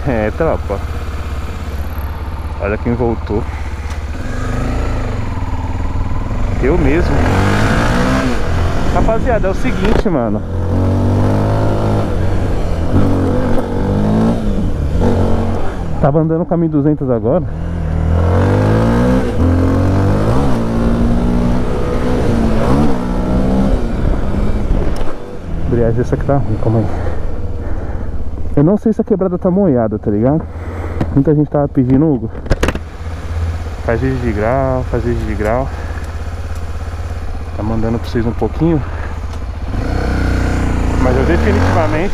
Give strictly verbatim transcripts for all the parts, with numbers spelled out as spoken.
É, tropa. Olha quem voltou. Eu mesmo. Rapaziada, é o seguinte, mano. Tava andando com a mil e duzentos agora. Embreagem, essa aqui tá ruim, calma aí. Eu não sei se a quebrada tá molhada, tá ligado? Muita gente tava pedindo, Hugo, faz isso de grau, faz isso de grau. Tá mandando pra vocês um pouquinho. Mas eu definitivamente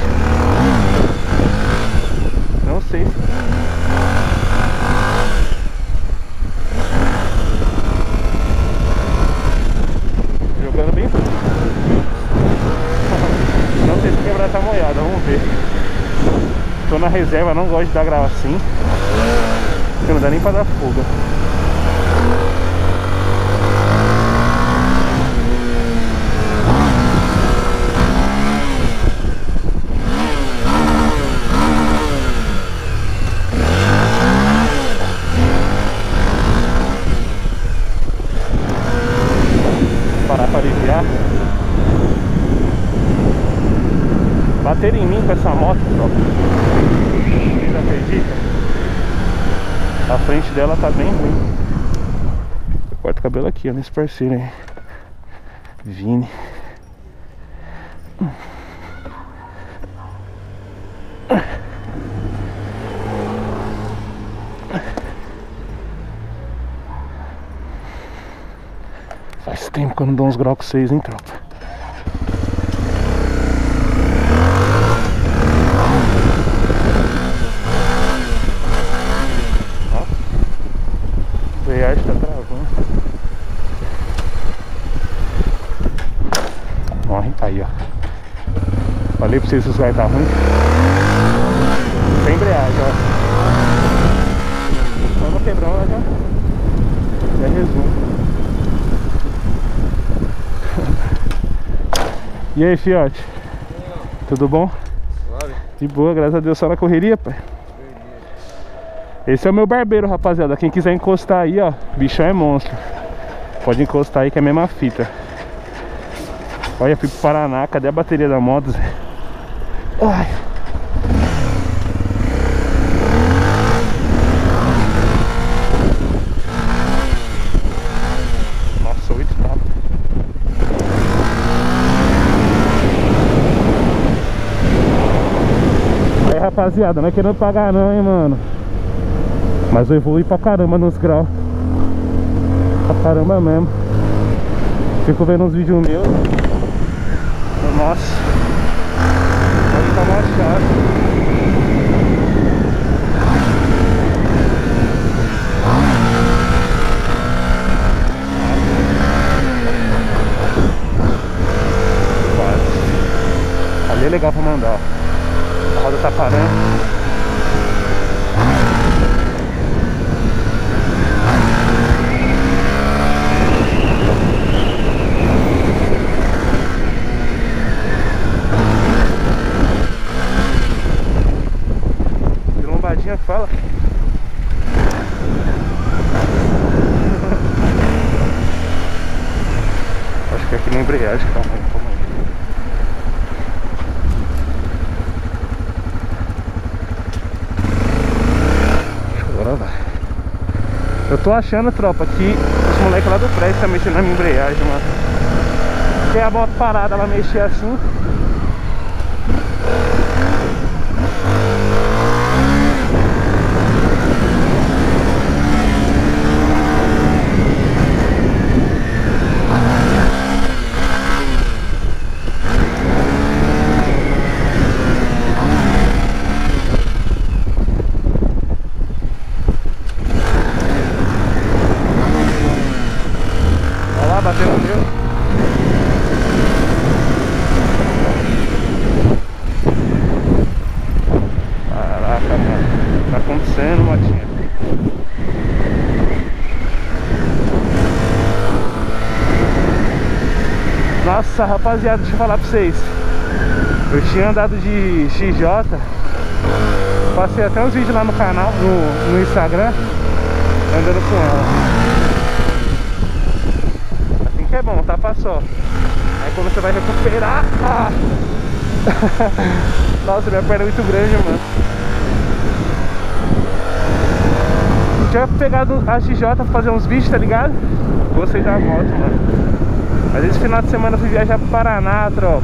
não sei se... Jogando bem. Não sei se a quebrada tá molhada, vamos ver. Tô na reserva, não gosto de dar grau assim, porque não dá nem pra dar fuga. Parar pra aliviar. Bater em mim com essa moto, tropa. Vocês acreditam? A frente dela tá bem ruim. Eu corto o cabelo aqui, ó, nesse parceiro aí, Vini. Faz tempo que eu não dou uns graus com vocês, hein, tropa. A embreagem tá travando. Morre, aí, ó. Falei pra vocês que os vai tá ruim. Sem embreagem, ó. Só no quebrão, ela já... já resumo. E aí, fiote? Tudo bom? Suave. De boa, graças a Deus, só na correria, pai. Esse é o meu barbeiro, rapaziada. Quem quiser encostar aí, ó, bichão é monstro. Pode encostar aí que é a mesma fita. Olha, fui pro Paraná. Cadê a bateria da moto? Ai. Nossa, oito tapas. Aí, rapaziada, não é querendo pagar não, hein, mano. Mas eu evolui pra caramba nos graus. Pra caramba mesmo. Fico vendo uns vídeos meus. Nossa, pode tá mais chato. Quase. Ali é legal pra mandar, ó. A roda tá parando. Fala. Acho que é aqui na embreagem, calma aí, calma aí. Agora vai. Eu tô achando, tropa, que os moleques lá do prédio estão mexendo na minha embreagem, mano. Porque a moto parada, ela mexer assim. Batendo meu. Caraca, mano. O que tá acontecendo, motinha? Nossa, rapaziada, deixa eu falar pra vocês. Eu tinha andado de X J Passei até uns vídeos lá no canal, no, no Instagram, andando com ela. Assim que é bom, tá pra só. Aí quando você vai recuperar, ah! Nossa, minha perna é muito grande, mano. Tinha pegado a X J pra fazer uns vídeos, tá ligado? Gostei da moto, mano. Mas esse final de semana eu fui viajar pro Paraná, tropa.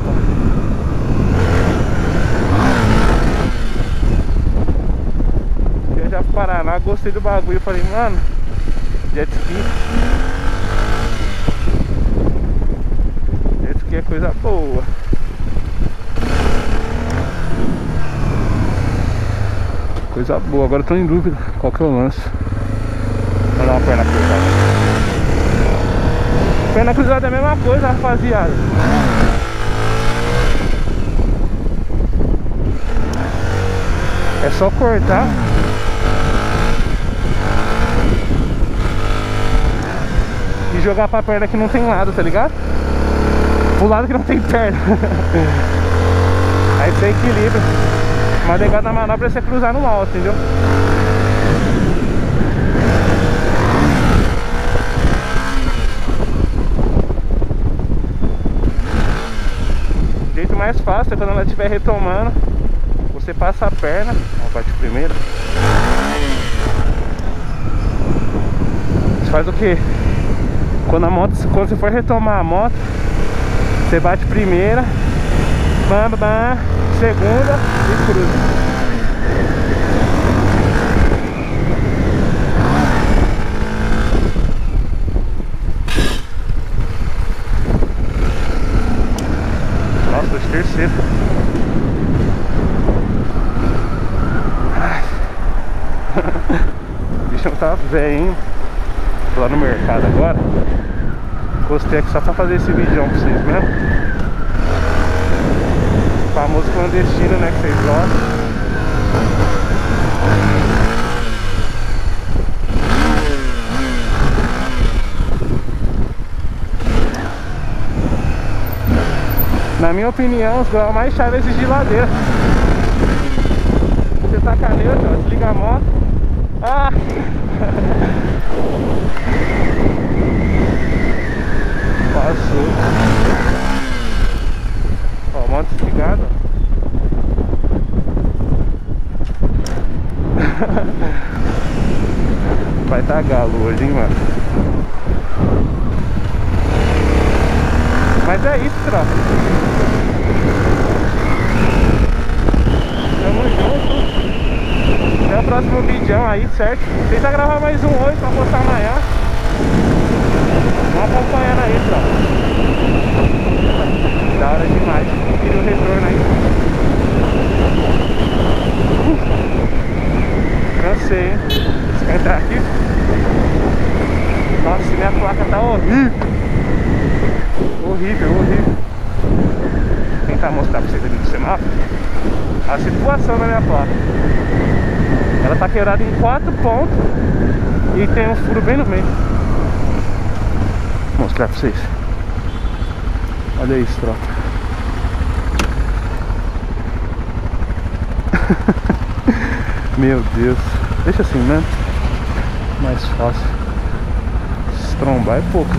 Viajar pro Paraná, gostei do bagulho. Eu falei, mano, jet ski. Jet ski é coisa boa. Coisa boa, agora eu tô em dúvida qual que é o lance. Vou dar uma perna cruzada. Perna cruzada é a mesma coisa, rapaziada. É só cortar e jogar pra perna que não tem lado, tá ligado? Pro lado que não tem perna. Aí você equilibra. Mas legal na manobra é você cruzar no alto, entendeu? O jeito mais fácil é quando ela estiver retomando, você passa a perna, ó, bate primeiro. Você faz o que? Quando a moto, quando você for retomar a moto, você bate primeira, bam, bam, segunda e cruza. Nossa, os terceiros. O bichão tá velho, hein? Tô lá no mercado agora. Gostei aqui só pra fazer esse vídeo pra vocês mesmo. Famoso clandestino, né, que vocês gostam. Na minha opinião, os graus mais chaves é esses de ladeira. Você taca neutro, ó, desliga a moto. Ah! Passou. Ó, moto desligada. Vai tá galo hoje, hein, mano. Mas é isso, tropa. Tamo junto. Até o próximo vídeo aí, certo? Tenta gravar mais um hoje pra postar amanhã. Vamos acompanhando aí, tropa. Da hora demais. Tira o retorno aí. Cansei, hein? Esquentar aqui. Nossa, minha placa tá horrível. Horrível, horrível. Vou tentar mostrar pra vocês aqui no semáforo a situação da minha placa. Ela tá quebrada em quatro pontos e tem um furo bem no meio. Vou mostrar pra vocês. Olha isso, tropa. Meu Deus. Deixa assim, né? Mais fácil. Se trombar é poucas.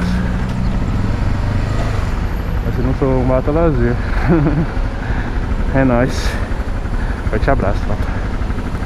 Mas se não trombar, tá lazer. É nóis. Forte abraço, tropa.